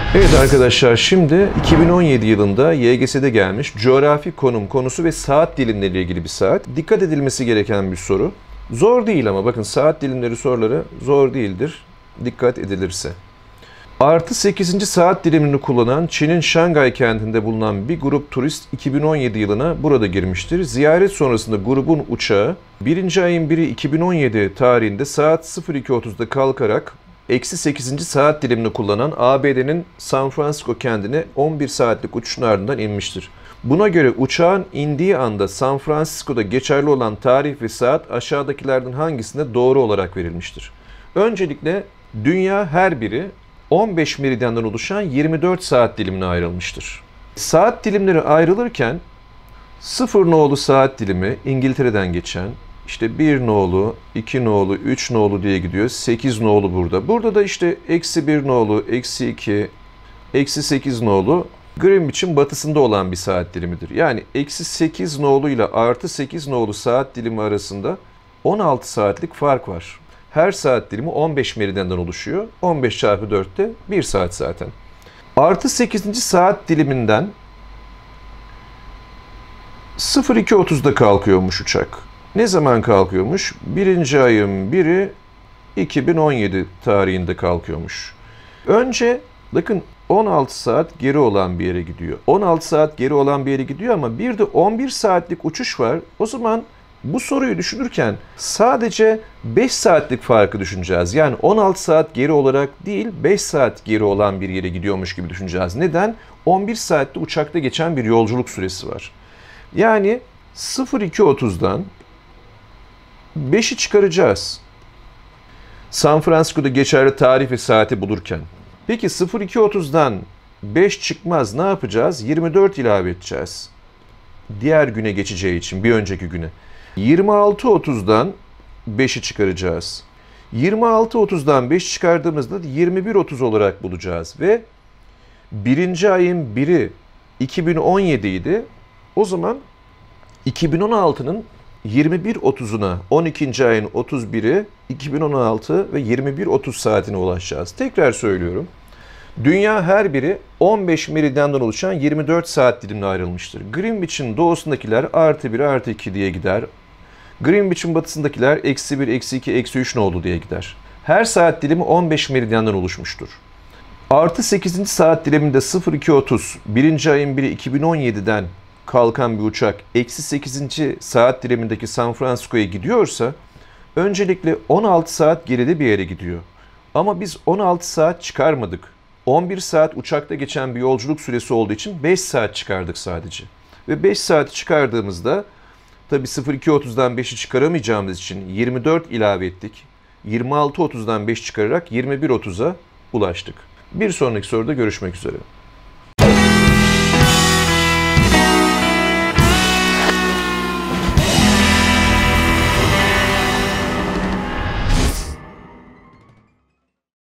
Evet arkadaşlar, şimdi 2017 yılında YGS'de gelmiş coğrafi konum konusu ve saat dilimleriyle ilgili bir saat. Dikkat edilmesi gereken bir soru. Zor değil ama bakın, saat dilimleri soruları zor değildir dikkat edilirse. Artı 8. saat dilimini kullanan Çin'in Şangay kentinde bulunan bir grup turist 2017 yılına burada girmiştir. Ziyaret sonrasında grubun uçağı 1. ayın 1'i 2017 tarihinde saat 02.30'da kalkarak eksi 8. saat dilimini kullanan ABD'nin San Francisco kentine 11 saatlik uçuşun ardından inmiştir. Buna göre uçağın indiği anda San Francisco'da geçerli olan tarih ve saat aşağıdakilerden hangisinde doğru olarak verilmiştir? Öncelikle dünya her biri 15 meridyenden oluşan 24 saat dilimine ayrılmıştır. Saat dilimleri ayrılırken 0 nolu saat dilimi İngiltere'den geçen, işte 1 nolu, 2 nolu, 3 nolu diye gidiyor. 8 nolu burada. Burada da işte eksi 1 nolu, eksi 2, eksi 8 nolu Greenwich'in batısında olan bir saat dilimidir. Yani eksi 8 nolu ile artı 8 nolu saat dilimi arasında 16 saatlik fark var. Her saat dilimi 15 meridyenden oluşuyor. 15 çarpı 4 de 1 saat zaten. Artı 8. saat diliminden 02.30'da kalkıyormuş uçak. Ne zaman kalkıyormuş? 1. ayın 1'i 2017 tarihinde kalkıyormuş. Önce bakın 16 saat geri olan bir yere gidiyor. 16 saat geri olan bir yere gidiyor ama bir de 11 saatlik uçuş var. O zaman bu soruyu düşünürken sadece 5 saatlik farkı düşüneceğiz. Yani 16 saat geri olarak değil, 5 saat geri olan bir yere gidiyormuş gibi düşüneceğiz. Neden? 11 saatte uçakta geçen bir yolculuk süresi var. Yani 02.30'dan 5'i çıkaracağız. San Francisco'da geçerli tarih ve saati bulurken. Peki 02.30'dan 5 çıkmaz, ne yapacağız? 24 ilave edeceğiz. Diğer güne geçeceği için, bir önceki güne. 26.30'dan 5'i çıkaracağız. 26.30'dan 5 çıkardığımızda 21.30 olarak bulacağız. Ve 1. ayın 1'i 2017 idi. O zaman 2016'nın 21.30'una, 12. ayın 31'i 2016 ve 21.30 saatine ulaşacağız. Tekrar söylüyorum. Dünya her biri 15 meridyenden oluşan 24 saat dilimine ayrılmıştır. Greenwich'in doğusundakiler artı 1, artı 2 diye gider. Greenwich'in batısındakiler eksi 1, eksi 2, eksi 3 nolu diye gider. Her saat dilimi 15 meridyenden oluşmuştur. Artı 8. saat diliminde 02.30, 1. ayın 1'i 2017'den kalkan bir uçak eksi 8. saat dilimindeki San Francisco'ya gidiyorsa öncelikle 16 saat geride bir yere gidiyor. Ama biz 16 saat çıkarmadık. 11 saat uçakta geçen bir yolculuk süresi olduğu için 5 saat çıkardık sadece. Ve 5 saati çıkardığımızda tabi 02.30'dan 5'i çıkaramayacağımız için 24 ilave ettik. 26.30'dan 5 çıkararak 21.30'a ulaştık. Bir sonraki soruda görüşmek üzere.